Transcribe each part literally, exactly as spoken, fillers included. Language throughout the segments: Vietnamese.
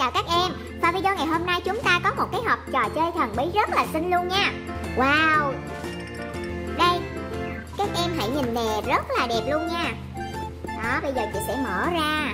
chào các em. Và video ngày hôm nay chúng ta có một cái hộp trò chơi thần bí rất là xinh luôn nha. Wow. Đây, các em hãy nhìn nè, rất là đẹp luôn nha. Đó, bây giờ chị sẽ mở ra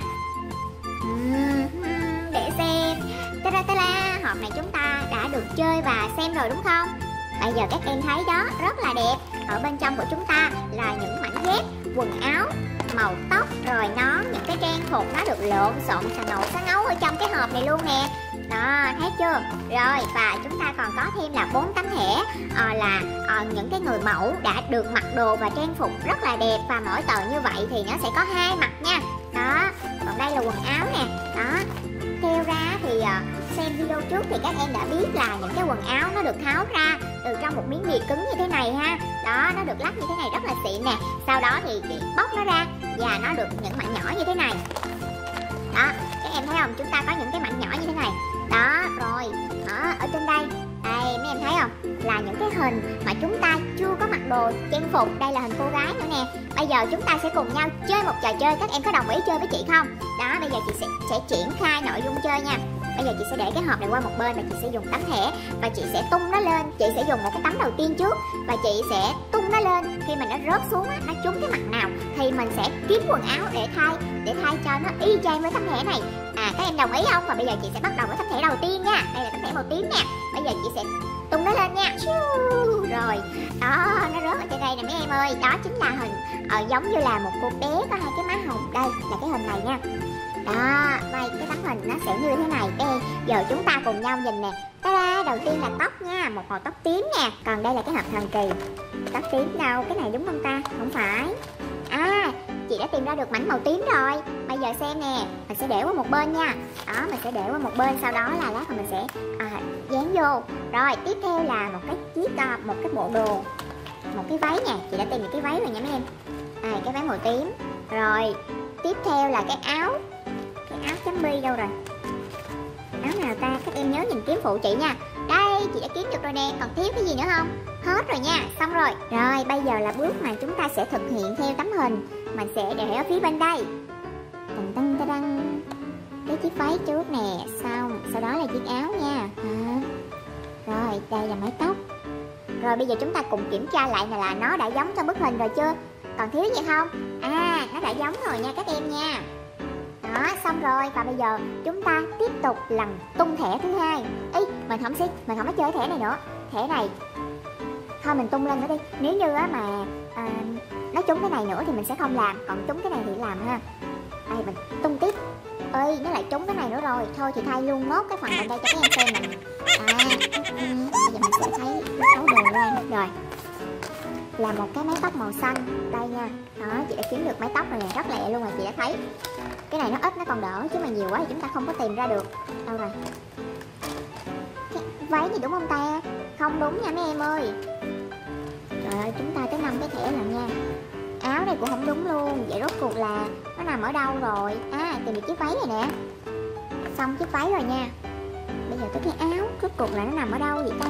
uhm, để xem. Ta-da-ta-la, hộp này chúng ta đã được chơi và xem rồi đúng không? Bây giờ các em thấy đó, rất là đẹp. Ở bên trong của chúng ta là những mảnh ghép, quần áo, màu tóc, rồi nón, những cái trang phục nó được lộn xộn xà nổ xá ngấu ở trong cái hộp này luôn nè. Đó, thấy chưa? Rồi, và chúng ta còn có thêm là bốn tấm thẻ à, là à, những cái người mẫu đã được mặc đồ và trang phục rất là đẹp. Và mỗi tờ như vậy thì nó sẽ có hai mặt nha. Đó, còn đây là quần áo nè. Đó, theo ra thì à, xem video trước thì các em đã biết là những cái quần áo nó được tháo ra từ trong một miếng bìa cứng như thế này ha. Đó, nó được lắp như thế này rất là xịn nè. Sau đó thì chị bóc nó ra và nó được những mảnh nhỏ như thế này. Đó, các em thấy không? Chúng ta có những cái mảnh nhỏ như thế này. Đó, rồi, ở, ở trên đây, đây, mấy em thấy không? Là những cái hình mà chúng ta chưa có mặc đồ trang phục. Đây là hình cô gái nữa nè. Bây giờ chúng ta sẽ cùng nhau chơi một trò chơi. Các em có đồng ý chơi với chị không? Đó, bây giờ chị sẽ, sẽ triển khai nội dung chơi nha. Bây giờ chị sẽ để cái hộp này qua một bên và chị sẽ dùng tấm thẻ và chị sẽ tung nó lên. Chị sẽ dùng một cái tấm đầu tiên trước và chị sẽ tung nó lên. Khi mà nó rớt xuống á, nó trúng cái mặt nào thì mình sẽ kiếm quần áo để thay để thay cho nó y chang với tấm thẻ này. À, các em đồng ý không? Và bây giờ chị sẽ bắt đầu với tấm thẻ đầu tiên nha. Đây là tấm thẻ màu tím nè. Bây giờ chị sẽ tung nó lên nha. Rồi, đó, nó rớt ở trên đây nè mấy em ơi. Đó chính là hình ờ, giống như là một cô bé có hai cái má hồng. Đây là cái hình này nha. Đó, đây cái tấm hình nó sẽ như thế này. Đây, giờ chúng ta cùng nhau nhìn nè. Ta-da, đầu tiên là tóc nha, một màu tóc tím nè. Còn đây là cái hộp thần kỳ. Tóc tím đâu, cái này đúng không ta? Không phải. À, chị đã tìm ra được mảnh màu tím rồi. Bây giờ xem nè, mình sẽ để qua một bên nha. Đó, mình sẽ để qua một bên, sau đó là lát mình sẽ à, dán vô. Rồi, tiếp theo là một cái chiếc, à, một cái bộ đồ, một cái váy nè. Chị đã tìm được cái váy rồi nha mấy em. À, cái váy màu tím. Rồi, tiếp theo là cái áo. Cái áo chấm bi đâu rồi? Áo nào ta? Các em nhớ nhìn kiếm phụ chị nha. Đây, chị đã kiếm được rồi nè. Còn thiếu cái gì nữa không? Hết rồi nha, xong rồi. Rồi, bây giờ là bước mà chúng ta sẽ thực hiện theo tấm hình. Mình sẽ để ở phía bên đây. Tần tần tần tần. Cái chiếc váy trước nè. Xong, sau đó là chiếc áo nha. À. Rồi, đây là mái tóc. Rồi, bây giờ chúng ta cùng kiểm tra lại là nó đã giống trong bức hình rồi chưa? Còn thiếu gì không? À, nó đã giống rồi nha các em nha. Đó, xong rồi. Và bây giờ chúng ta tiếp tục lần tung thẻ thứ hai. Ý, mình không sẽ mình không có chơi thẻ này nữa. Thẻ này thôi mình tung lên nữa đi. Nếu như á mà à, nó trúng cái này nữa thì mình sẽ không làm. Còn trúng cái này thì làm ha. Đây mình tung tiếp. Ơi, nó lại trúng cái này nữa rồi. Thôi thì thay luôn nốt cái phần bên đây cho các em xem mình. À, um, bây giờ mình sẽ thấy cái số đồ ra. Rồi, là một cái mái tóc màu xanh. Đây nha. Đó, chị đã kiếm được mái tóc rồi nè. Rất lẹ luôn rồi, chị đã thấy. Cái này nó ít nó còn đỡ chứ mà nhiều quá thì chúng ta không có tìm ra được. Đâu rồi? Cái váy gì đúng không ta? Không đúng nha mấy em ơi. Trời ơi, chúng ta tới năm cái thẻ lần nha. Áo này cũng không đúng luôn. Vậy rốt cuộc là nó nằm ở đâu rồi? À, tìm được chiếc váy này nè. Xong chiếc váy rồi nha. Bây giờ tới cái áo, rốt cuộc là nó nằm ở đâu vậy ta?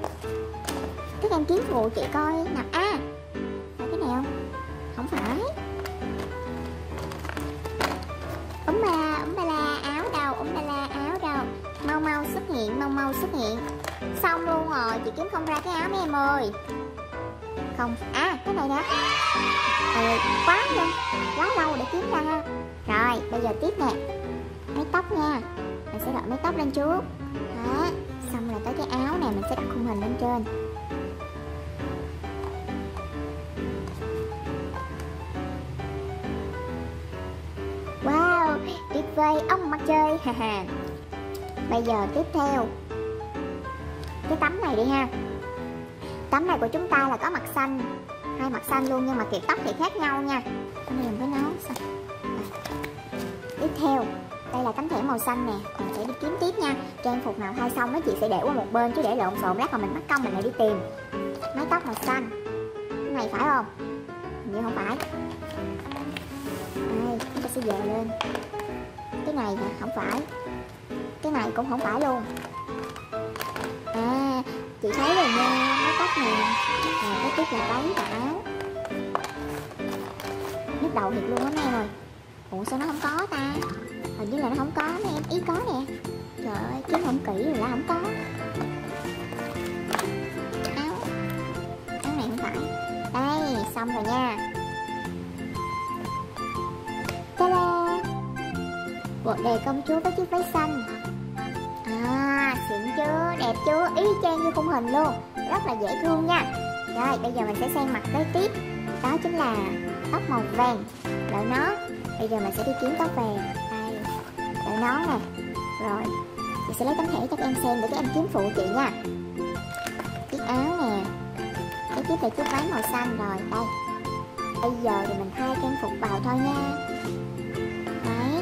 Các em kiếm phụ chị coi nằm. À, là cái này không? Không phải. Úng ba la, úng ba la, áo đâu, úng ba la, áo đâu. Mau mau xuất hiện, mau mau xuất hiện. Xong luôn rồi, chị kiếm không ra cái áo mấy em ơi. Không, à, cái này nè. Ừ, quá luôn, quá lâu để kiếm ra ha. Rồi, bây giờ tiếp nè. Mái tóc nha. Mình sẽ đội mái tóc lên trước. Đó, xong rồi tới cái áo này mình sẽ đặt khung hình lên trên. Wow, tuyệt vời, ông mặt trời. Bây giờ tiếp theo cái tấm này đi ha. Tấm này của chúng ta là có mặt xanh, hai mặt xanh luôn, nhưng mà kiểu tóc thì khác nhau nha. Tấm này mình phải nấu xong. Tiếp theo, đây là tấm thẻ màu xanh nè. Mình sẽ đi kiếm tiếp nha. Trang phục nào thay xong đó chị sẽ để qua một bên, chứ để lộn xộn lát mà mình mất công mình lại đi tìm. Mái tóc màu xanh. Cái này phải không? Hình như không phải. Đây, chúng ta sẽ dời lên. Cái này hả? Không phải. Cái này cũng không phải luôn. À, chị thấy rồi nha, mái tóc này. Rồi, cái tiếp là váy và áo. Nhức đầu thiệt luôn á mấy em ơi. Ủa sao nó không có ta? Hình như là nó không có nè em, ý có nè. Trời ơi, kiếm không kỹ rồi là không có. Áo Áo này không phải. Đây, xong rồi nha. Ta-da! Bộ đề công chúa với chiếc váy xanh. À, xịn chưa? Đẹp chưa? Ý chang như khung hình luôn. Rất là dễ thương nha. Rồi, bây giờ mình sẽ sang mặt kế tiếp. Đó chính là tóc màu vàng. Đợi nó. Bây giờ mình sẽ đi kiếm tóc vàng. Đây, đợi nó nè. Rồi, chị sẽ lấy tấm thẻ cho các em xem để các em kiếm phụ chị nha. Chiếc áo nè. Kế tiếp là chiếc váy màu xanh rồi. Đây. Bây giờ thì mình thay trang phục vào thôi nha. Đấy.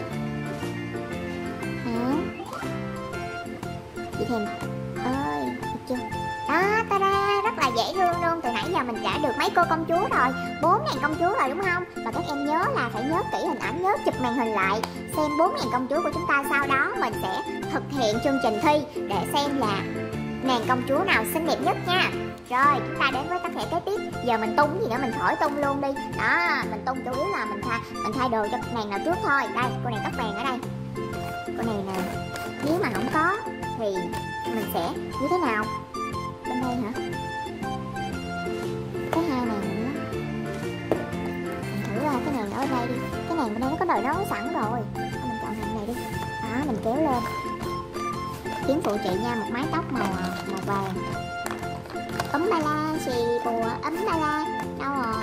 Hả? Chị thèm ơi, được chưa? Đó, ta-da, rất là dễ thương luôn. Từ nãy giờ mình trả được mấy cô công chúa rồi, bốn ngàn công chúa rồi đúng không? Và các em nhớ là phải nhớ kỹ hình ảnh, nhớ chụp màn hình lại xem bốn ngàn công chúa của chúng ta. Sau đó mình sẽ thực hiện chương trình thi để xem là nàng công chúa nào xinh đẹp nhất nha. Rồi, chúng ta đến với tấm thẻ kế tiếp. Giờ mình tung gì nữa, mình khỏi tung luôn đi. Đó, mình tung chủ yếu là mình thay mình thay đồ cho nàng nào trước thôi. Đây, cô này tóc vàng ở đây. Cô này nè, nếu mà không có thì mình sẽ như thế nào? Bên đây hả? Cái hai này nữa. Mình thử ra cái này ở đây đi. Cái này bên đây nó có đời nấu sẵn rồi. Mình chọn hàng này đi. Đó, mình kéo lên. Kiếm phụ chị nha, một mái tóc màu màu vàng. Ấm ba la, xì bùa, ấm ba la. Đâu rồi?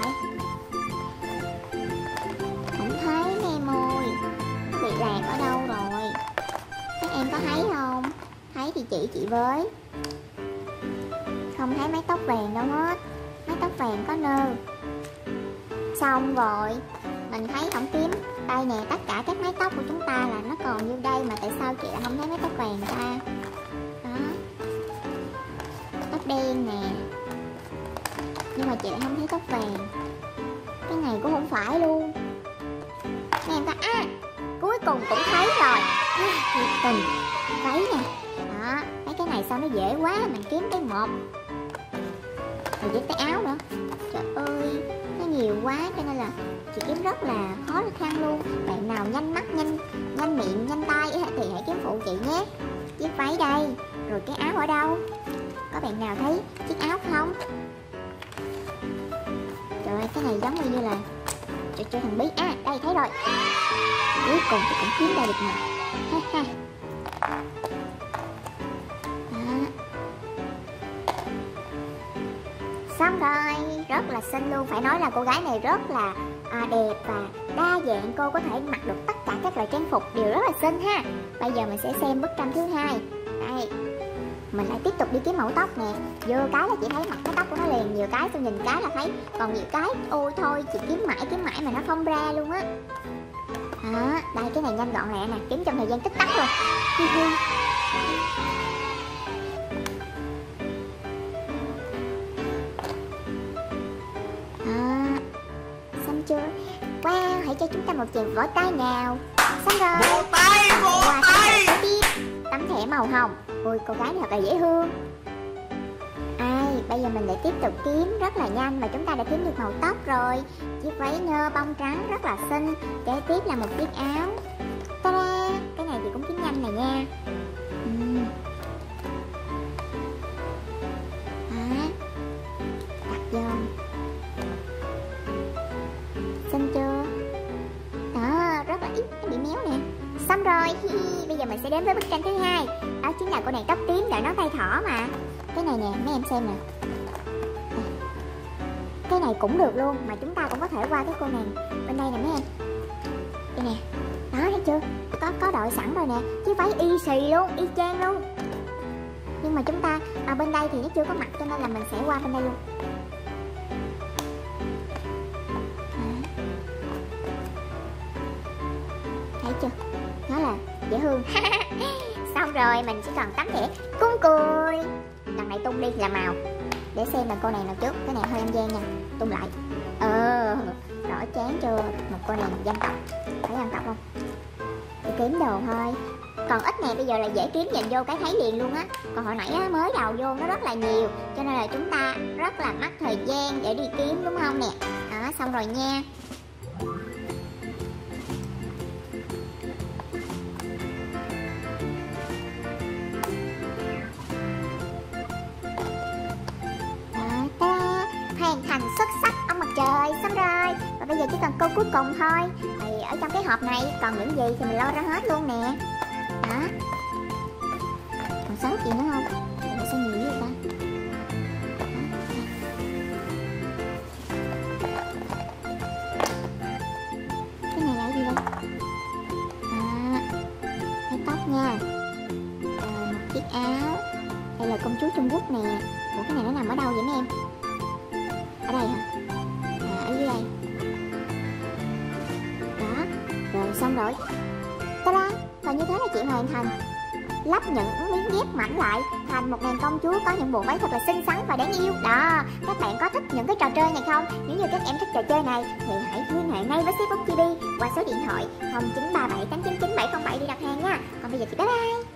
Không thấy em ơi. Nó bị lạc ở đâu rồi? Các em có thấy không? Thấy thì chỉ chị với. Không thấy mái tóc vàng đâu hết. Mái tóc vàng có nơ. Xong rồi. Mình thấy không kiếm. Đây nè, tất cả các mái tóc của chúng ta là nó còn như đây. Mà tại sao chị lại không thấy mái tóc vàng ta? Đó. Tóc đen nè. Nhưng mà chị lại không thấy tóc vàng. Cái này cũng không phải luôn. Mấy em có à, cuối cùng cũng thấy rồi. Nhiệt tình. Váy nè. Đó, mấy cái này sao nó dễ quá. Mình kiếm cái một. Rồi với cái áo nữa. Trời ơi, nó nhiều quá cho nên là chị kiếm rất là khó khăn luôn. Bạn nào nhanh mắt, nhanh nhanh miệng, nhanh tay thì hãy kiếm phụ chị nhé. Chiếc váy đây. Rồi cái áo ở đâu? Có bạn nào thấy chiếc áo không? Trời ơi, cái này giống như là trò chơi thần bí. À, đây thấy rồi. Cuối cùng chị cũng kiếm ra được nè. Ha ha. Đó. Xong rồi, rất là xinh luôn. Phải nói là cô gái này rất là à, đẹp và đa dạng. Cô có thể mặc được tất cả các loại trang phục đều rất là xinh ha. Bây giờ mình sẽ xem bức tranh thứ hai. Đây, mình lại tiếp tục đi kiếm mẫu tóc nè. Vừa cái là chị thấy mặt cái tóc của nó liền. Nhiều cái tôi nhìn cái là thấy. Còn nhiều cái ôi thôi chị kiếm mãi kiếm mãi mà nó không ra luôn á. Đó, đây cái này nhanh gọn lẹ nè. Kiếm trong thời gian tích tắc rồi. Đó, xong chưa? Wow, hãy cho chúng ta một tràng vỗ tay nào. Xong rồi. Vỗ tay, vỗ tay. Tấm thẻ màu hồng. Ôi, cô gái thật là dễ thương. Ai, bây giờ mình lại tiếp tục kiếm rất là nhanh. Và chúng ta đã kiếm được màu tóc rồi. Chiếc váy nơ bông trắng rất là xinh. Kế tiếp là một chiếc áo. Ta-da, cái này thì cũng kiếm nhanh này nha. uhm. Đó, đặt vô. Xinh chưa? Đó, rất là ít, nó bị méo nè. Xong rồi, bây giờ mình sẽ đến với bức tranh thứ hai. Đó chính là cô nàng tóc tím để nó tay thỏ mà. Cái này nè, mấy em xem nè. Cái này cũng được luôn, mà chúng ta cũng có thể qua cái cô nàng bên đây nè mấy em. Đây nè, đó thấy chưa? Có có đội sẵn rồi nè. Chiếc váy y xì luôn, y chang luôn. Nhưng mà chúng ta ở bên đây thì nó chưa có mặt cho nên là mình sẽ qua bên đây luôn. Thấy chưa? Nó là dễ thương. Xong rồi mình chỉ còn tấm thẻ cung cười. Lần này tung đi là màu. Để xem là cô này nào trước. Cái này hơi ăn gian nha. Tung lại. Ờ, rõ chán chưa? Một cô này dân tộc. Thấy dân tộc không? Để kiếm đồ thôi. Còn ít nè, bây giờ là dễ kiếm, nhìn vô cái thấy liền luôn á. Còn hồi nãy á, mới đầu vô nó rất là nhiều. Cho nên là chúng ta rất là mất thời gian để đi kiếm đúng không nè. Đó, xong rồi nha. cần câu cuối cùng thôi. Thì ở trong cái hộp này còn những gì thì mình lôi ra hết luôn nè. Đó. Còn sót gì nữa không? Mình sẽ nhiều vậy ta. Cái này là cái gì đây? À, cái tóc nha. Rồi một chiếc áo. Đây là công chúa Trung Quốc nè. Ủa cái này nó nằm ở đâu vậy mấy em? Ở đây hả? À, ở dưới đây. Đó. Rồi xong rồi. Ta-da! Và như thế là chị hoàn thành. Lắp những miếng ghép mảnh lại thành một nàng công chúa có những bộ váy thật là xinh xắn và đáng yêu. Đó, các bạn có thích những cái trò chơi này không? Nếu như các em thích trò chơi này thì hãy liên hệ ngay với Shipbox ti vi qua số điện thoại không chín ba bảy tám chín chín bảy không bảy để đặt hàng nha. Còn bây giờ thì bye bye.